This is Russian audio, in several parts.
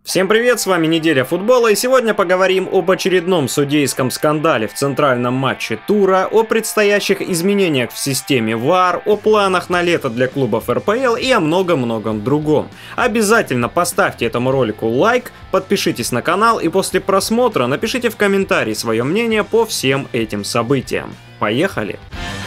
Всем привет, с вами Неделя футбола, и сегодня поговорим об очередном судейском скандале в центральном матче тура, о предстоящих изменениях в системе VAR, о планах на лето для клубов РПЛ и о многом-многом другом. Обязательно поставьте этому ролику лайк, подпишитесь на канал и после просмотра напишите в комментарии свое мнение по всем этим событиям. Поехали!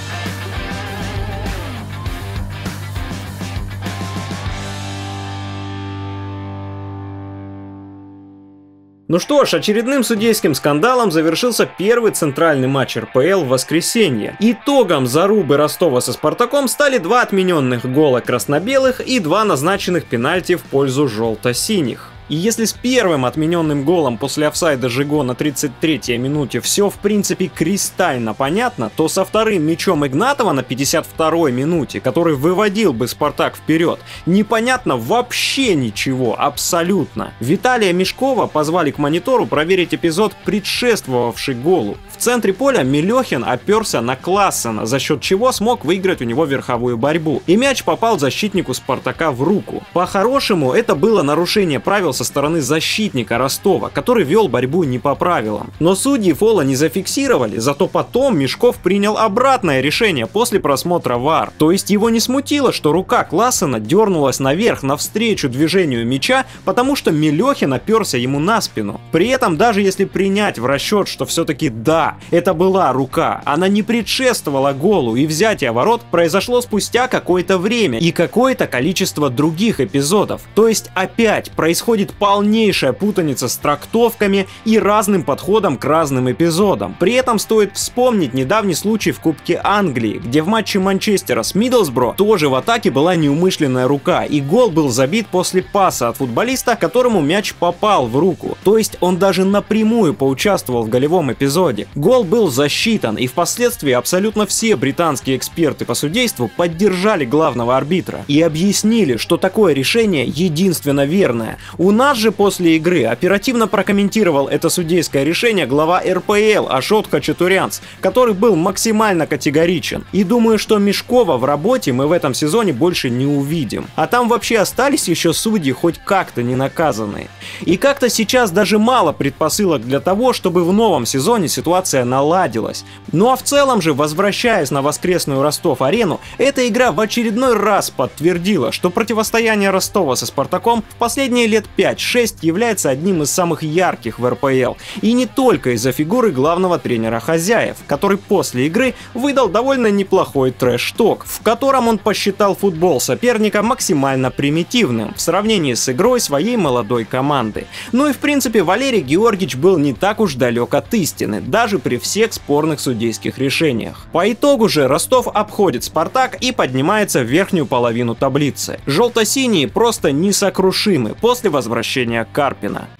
Ну что ж, очередным судейским скандалом завершился первый центральный матч РПЛ в воскресенье. Итогом зарубы Ростова со Спартаком стали 2 отмененных гола красно-белых и 2 назначенных пенальти в пользу желто-синих. И если с первым отмененным голом после офсайда Жиго на 33-й минуте все в принципе кристально понятно, то со вторым мячом Игнатова на 52-й минуте, который выводил бы Спартак вперед, непонятно вообще ничего, абсолютно. Виталия Мешкова позвали к монитору проверить эпизод, предшествовавший голу. В центре поля Милехин оперся на Классена, за счет чего смог выиграть у него верховую борьбу. И мяч попал защитнику Спартака в руку. По-хорошему, это было нарушение правил со стороны защитника Ростова, который вел борьбу не по правилам. Но судьи фола не зафиксировали, зато потом Мешков принял обратное решение после просмотра VAR. То есть его не смутило, что рука Классена дернулась наверх навстречу движению мяча, потому что Милехин оперся ему на спину. При этом, даже если принять в расчет, что все-таки да, это была рука, она не предшествовала голу, и взятие ворот произошло спустя какое-то время и какое-то количество других эпизодов. То есть опять происходит полнейшая путаница с трактовками и разным подходом к разным эпизодам. При этом стоит вспомнить недавний случай в Кубке Англии, где в матче Манчестера с Миддлсбро тоже в атаке была неумышленная рука, и гол был забит после паса от футболиста, которому мяч попал в руку. То есть он даже напрямую поучаствовал в голевом эпизоде. Гол был засчитан, и впоследствии абсолютно все британские эксперты по судейству поддержали главного арбитра и объяснили, что такое решение единственно верное. У нас же после игры оперативно прокомментировал это судейское решение глава РПЛ Ашот Хачатурянц, который был максимально категоричен. И думаю, что Мешкова в работе мы в этом сезоне больше не увидим. А там вообще остались еще судьи хоть как-то не наказанные. И как-то сейчас даже мало предпосылок для того, чтобы в новом сезоне ситуация наладилась. Ну а в целом же, возвращаясь на воскресную Ростов-арену, эта игра в очередной раз подтвердила, что противостояние Ростова со Спартаком в последние лет 5-6 является одним из самых ярких в РПЛ. И не только из-за фигуры главного тренера хозяев, который после игры выдал довольно неплохой трэш-ток, в котором он посчитал футбол соперника максимально примитивным в сравнении с игрой своей молодой команды. Ну и в принципе Валерий Георгиевич был не так уж далек от истины, даже при всех спорных судейских решениях. По итогу же Ростов обходит Спартак и поднимается в верхнюю половину таблицы. Желто-синие просто несокрушимы после возвращения Карпина.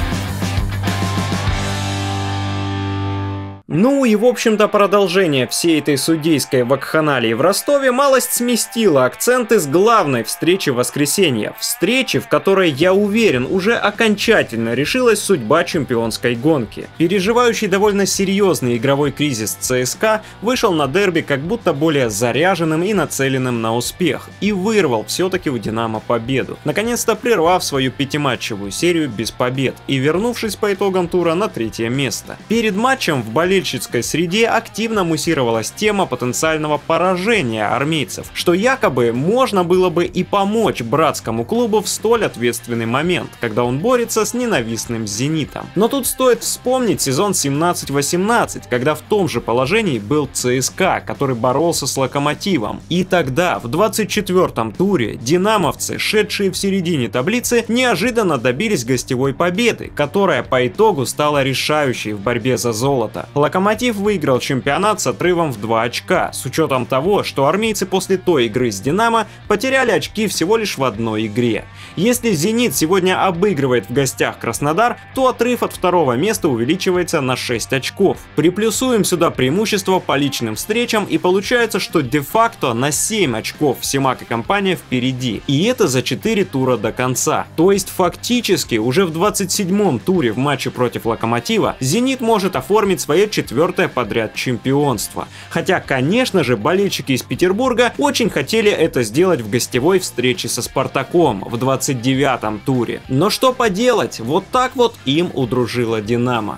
Ну и в общем-то продолжение всей этой судейской вакханалии в Ростове малость сместило акценты с главной встречи воскресенья. Встречи, в которой, я уверен, уже окончательно решилась судьба чемпионской гонки. Переживающий довольно серьезный игровой кризис ЦСКА вышел на дерби как будто более заряженным и нацеленным на успех. И вырвал все-таки у Динамо победу, наконец-то прервав свою 5-матчевую серию без побед и вернувшись по итогам тура на 3-е место. Перед матчем в болельщической среде активно муссировалась тема потенциального поражения армейцев, что якобы можно было бы и помочь братскому клубу в столь ответственный момент, когда он борется с ненавистным «Зенитом». Но тут стоит вспомнить сезон 17-18, когда в том же положении был ЦСКА, который боролся с «Локомотивом». И тогда, в 24-м туре, динамовцы, шедшие в середине таблицы, неожиданно добились гостевой победы, которая по итогу стала решающей в борьбе за золото. Локомотив выиграл чемпионат с отрывом в 2 очка, с учетом того, что армейцы после той игры с Динамо потеряли очки всего лишь в одной игре. Если «Зенит» сегодня обыгрывает в гостях Краснодар, то отрыв от 2-го места увеличивается на 6 очков. Приплюсуем сюда преимущество по личным встречам, и получается, что де-факто на 7 очков Симак и компания впереди. И это за 4 тура до конца. То есть фактически уже в 27-м туре в матче против Локомотива «Зенит» может оформить свое 4-е подряд чемпионство. Хотя, конечно же, болельщики из Петербурга очень хотели это сделать в гостевой встрече со Спартаком в 29-м туре. Но что поделать, вот так вот им удружила «Динамо».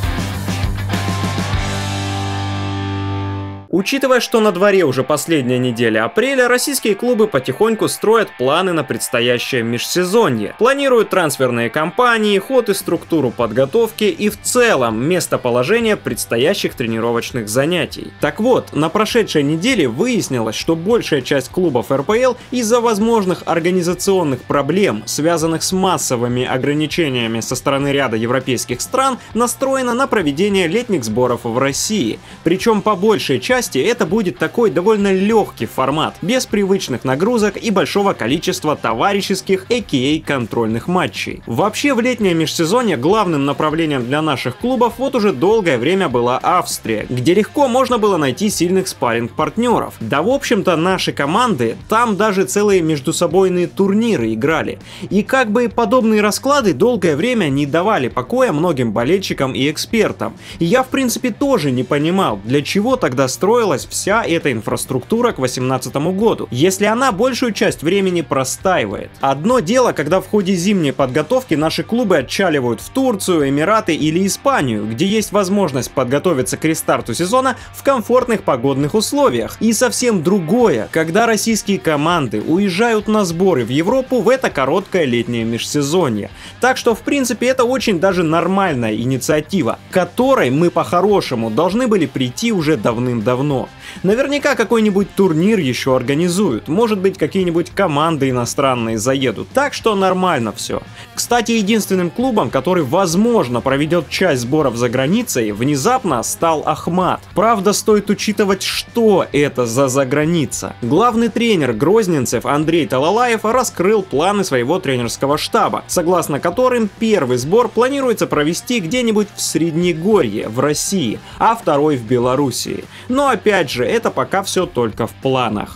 Учитывая, что на дворе уже последняя неделя апреля, российские клубы потихоньку строят планы на предстоящее межсезонье. Планируют трансферные кампании, ход и структуру подготовки и в целом местоположение предстоящих тренировочных занятий. Так вот, на прошедшей неделе выяснилось, что большая часть клубов РПЛ из-за возможных организационных проблем, связанных с массовыми ограничениями со стороны ряда европейских стран, настроена на проведение летних сборов в России. Причем по большей части это будет такой довольно легкий формат, без привычных нагрузок и большого количества товарищеских а.к.а. контрольных матчей. Вообще в летнее межсезонье главным направлением для наших клубов вот уже долгое время была Австрия, где легко можно было найти сильных спарринг-партнеров. Да в общем-то наши команды там даже целые междусобойные турниры играли. И как бы подобные расклады долгое время не давали покоя многим болельщикам и экспертам. И я в принципе тоже не понимал, для чего тогда строилась вся эта инфраструктура к 2018 году, если она большую часть времени простаивает. Одно дело, когда в ходе зимней подготовки наши клубы отчаливают в Турцию, Эмираты или Испанию, где есть возможность подготовиться к рестарту сезона в комфортных погодных условиях. И совсем другое, когда российские команды уезжают на сборы в Европу в это короткое летнее межсезонье. Так что в принципе это очень даже нормальная инициатива, к которой мы по-хорошему должны были прийти уже давным-давно. Наверняка какой-нибудь турнир еще организуют, может быть какие-нибудь команды иностранные заедут, так что нормально все. Кстати, единственным клубом, который возможно проведет часть сборов за границей, внезапно стал Ахмат. Правда, стоит учитывать, что это за заграница. Главный тренер грозненцев Андрей Талалаев раскрыл планы своего тренерского штаба, согласно которым первый сбор планируется провести где-нибудь в Среднегорье, в России, а второй в Белоруссии. Но опять же, это пока все только в планах.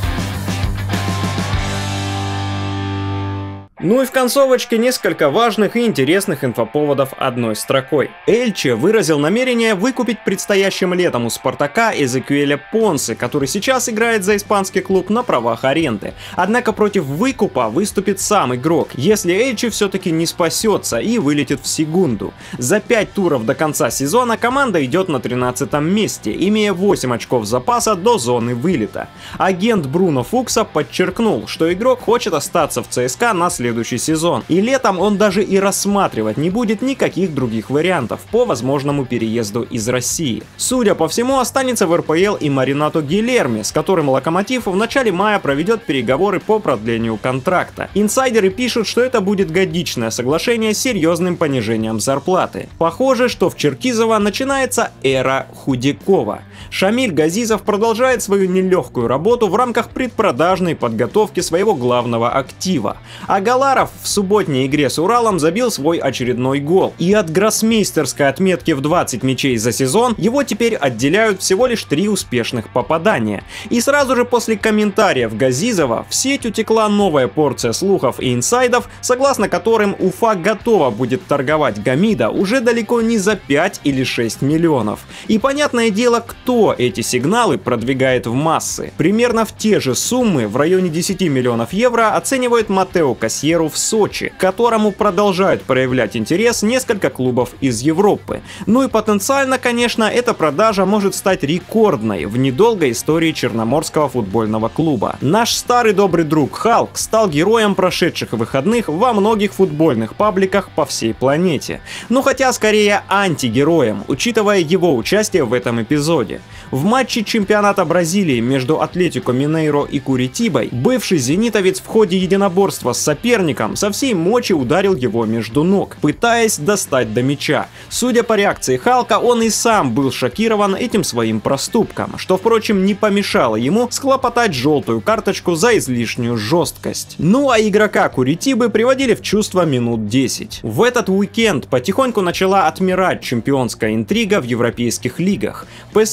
Ну и в концовочке несколько важных и интересных инфоповодов одной строкой. Эльче выразил намерение выкупить предстоящим летом у Спартака Эзекуэля Понсе, который сейчас играет за испанский клуб на правах аренды. Однако против выкупа выступит сам игрок, если Эльче все-таки не спасется и вылетит в Сегунду. За 5 туров до конца сезона команда идет на 13-м месте, имея 8 очков запаса до зоны вылета. Агент Бруно Фукса подчеркнул, что игрок хочет остаться в ЦСКА на следующий сезон, и летом он даже и рассматривать не будет никаких других вариантов по возможному переезду из России. Судя по всему, останется в РПЛ и Маринато Гильерми, с которым Локомотив в начале мая проведет переговоры по продлению контракта. Инсайдеры пишут, что это будет годичное соглашение с серьезным понижением зарплаты. Похоже, что в Черкизово начинается эра Худякова. Шамиль Газизов продолжает свою нелегкую работу в рамках предпродажной подготовки своего главного актива. А Галаров в субботней игре с Уралом забил свой очередной гол. И от гроссмейстерской отметки в 20 мячей за сезон его теперь отделяют всего лишь 3 успешных попадания. И сразу же после комментариев Газизова в сеть утекла новая порция слухов и инсайдов, согласно которым Уфа готова будет торговать Гамида уже далеко не за 5 или 6 миллионов. И понятное дело, кто эти сигналы продвигает в массы. Примерно в те же суммы, в районе 10 миллионов евро, оценивает Матео Кассьеру в Сочи, к которому продолжают проявлять интерес несколько клубов из Европы. Ну и потенциально, конечно, эта продажа может стать рекордной в недолгой истории Черноморского футбольного клуба. Наш старый добрый друг Халк стал героем прошедших выходных во многих футбольных пабликах по всей планете. Ну хотя скорее антигероем, учитывая его участие в этом эпизоде. В матче чемпионата Бразилии между Атлетико Минейро и Куритибой бывший зенитовец в ходе единоборства с соперником со всей мочи ударил его между ног, пытаясь достать до мяча. Судя по реакции Халка, он и сам был шокирован этим своим проступком, что, впрочем, не помешало ему схлопотать желтую карточку за излишнюю жесткость. Ну а игрока Куритибы приводили в чувство минут 10. В этот уикенд потихоньку начала отмирать чемпионская интрига в европейских лигах. ПСЖ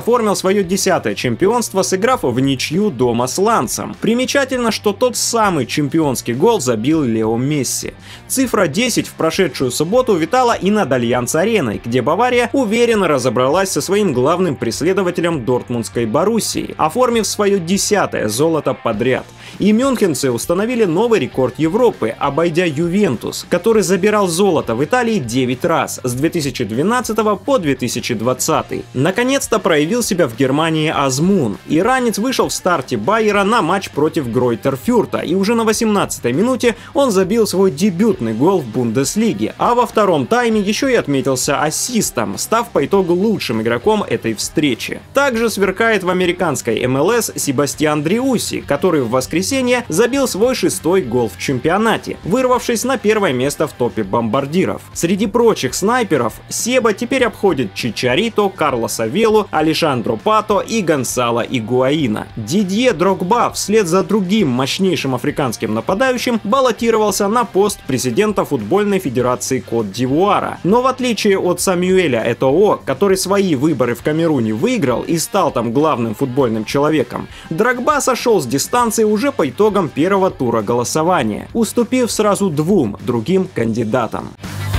оформил свое 10-е чемпионство, сыграв в ничью дома с Лансом. Примечательно, что тот самый чемпионский гол забил Лео Месси. Цифра 10 в прошедшую субботу витала и над Альянс-ареной, где Бавария уверенно разобралась со своим главным преследователем дортмундской Боруссией, оформив свое 10-е золото подряд. И мюнхенцы установили новый рекорд Европы, обойдя Ювентус, который забирал золото в Италии 9 раз с 2012 по 2020. Наконец-то проявил себя в Германии Азмун. Иранец вышел в старте Байера на матч против Гройтерфюрта, и уже на 18-й минуте он забил свой дебютный гол в Бундеслиге, а во втором тайме еще и отметился ассистом, став по итогу лучшим игроком этой встречи. Также сверкает в американской МЛС Себастьян Дриусси, который в воскресенье забил свой 6-й гол в чемпионате, вырвавшись на первое место в топе бомбардиров. Среди прочих снайперов Себа теперь обходит Чичарито, Карлоса Велу, Алешандро Пато и Гонсало Игуаина. Дидье Дрогба вслед за другим мощнейшим африканским нападающим баллотировался на пост президента футбольной федерации Кот-д'Ивуара. Но в отличие от Самюэля Этоо, который свои выборы в Камеруне выиграл и стал там главным футбольным человеком, Дрогба сошел с дистанции уже по итогам первого тура голосования, уступив сразу двум другим кандидатам.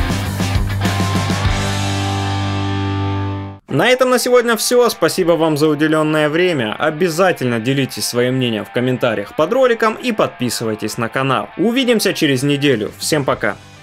На этом на сегодня все. Спасибо вам за уделенное время. Обязательно делитесь своим мнением в комментариях под роликом и подписывайтесь на канал. Увидимся через неделю. Всем пока.